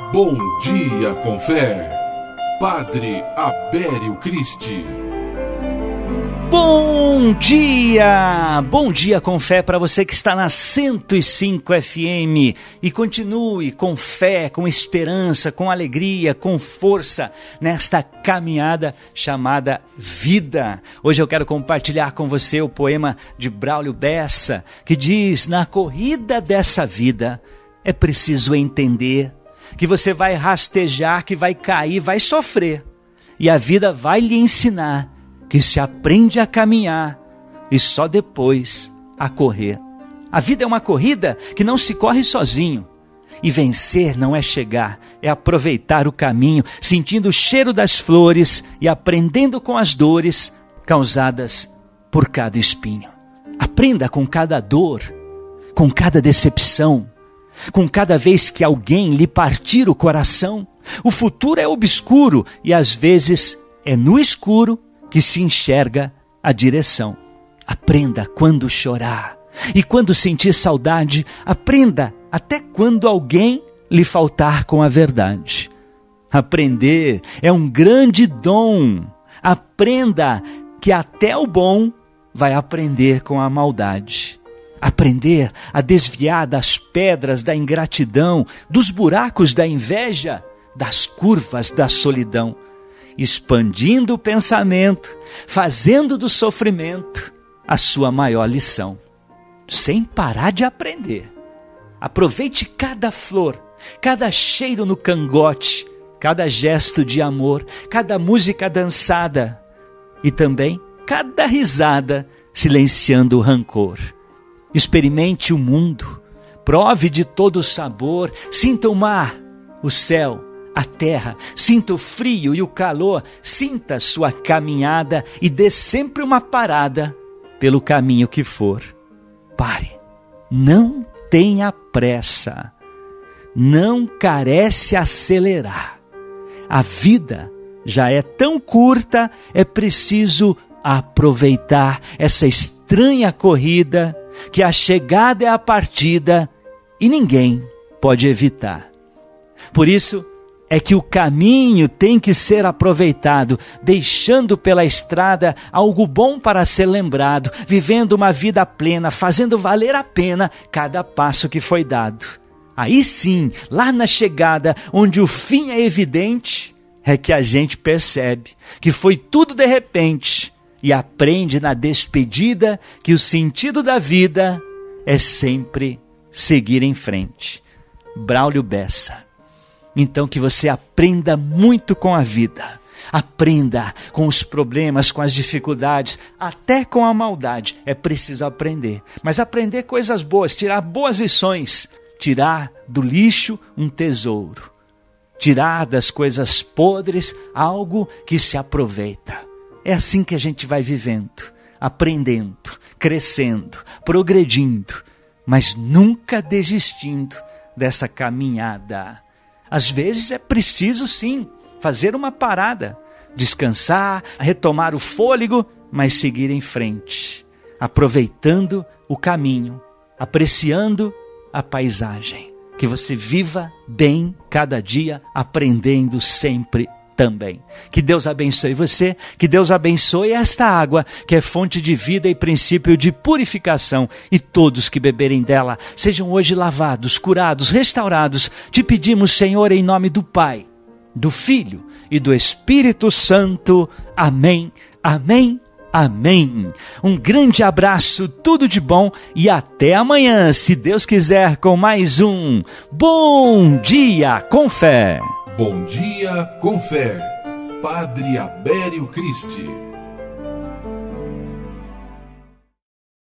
Bom Dia com Fé, Padre Abério Cristi. Bom dia com fé para você que está na 105 FM e continue com fé, com esperança, com alegria, com força nesta caminhada chamada vida. Hoje eu quero compartilhar com você o poema de Braulio Bessa, que diz: na corrida dessa vida é preciso entender que você vai rastejar, que vai cair, vai sofrer, e a vida vai lhe ensinar que se aprende a caminhar e só depois a correr. A vida é uma corrida que não se corre sozinho. E vencer não é chegar, é aproveitar o caminho, sentindo o cheiro das flores e aprendendo com as dores causadas por cada espinho. Aprenda com cada dor, com cada decepção, com cada vez que alguém lhe partir o coração. O futuro é obscuro e às vezes é no escuro que se enxerga a direção. Aprenda quando chorar e quando sentir saudade. Aprenda até quando alguém lhe faltar com a verdade. Aprender é um grande dom. Aprenda que até o bom vai aprender com a maldade. Aprender a desviar das pedras da ingratidão, dos buracos da inveja, das curvas da solidão. Expandindo o pensamento, fazendo do sofrimento a sua maior lição. Sem parar de aprender. Aproveite cada flor, cada cheiro no cangote, cada gesto de amor, cada música dançada e também cada risada silenciando o rancor. Experimente o mundo, prove de todo o sabor, sinta o mar, o céu, a terra, sinta o frio e o calor, sinta sua caminhada e dê sempre uma parada pelo caminho que for. Pare, não tenha pressa, não carece acelerar. A vida já é tão curta, é preciso aproveitar essa estranha corrida, que a chegada é a partida e ninguém pode evitar. Por isso, é que o caminho tem que ser aproveitado, deixando pela estrada algo bom para ser lembrado, vivendo uma vida plena, fazendo valer a pena cada passo que foi dado. Aí sim, lá na chegada, onde o fim é evidente, é que a gente percebe que foi tudo de repente e aprende na despedida que o sentido da vida é sempre seguir em frente. Braulio Bessa. Então que você aprenda muito com a vida. Aprenda com os problemas, com as dificuldades, até com a maldade. É preciso aprender. Mas aprender coisas boas, tirar boas lições. Tirar do lixo um tesouro. Tirar das coisas podres algo que se aproveita. É assim que a gente vai vivendo, aprendendo, crescendo, progredindo, mas nunca desistindo dessa caminhada. Às vezes é preciso sim fazer uma parada, descansar, retomar o fôlego, mas seguir em frente, aproveitando o caminho, apreciando a paisagem. Que você viva bem cada dia, aprendendo sempre também. Que Deus abençoe você, que Deus abençoe esta água, que é fonte de vida e princípio de purificação, e todos que beberem dela sejam hoje lavados, curados, restaurados. Te pedimos, Senhor, em nome do Pai, do Filho e do Espírito Santo. Amém, amém, amém. Um grande abraço, tudo de bom e até amanhã, se Deus quiser, com mais um Bom Dia com Fé. Bom Dia com Fé, Padre Abério Cristi.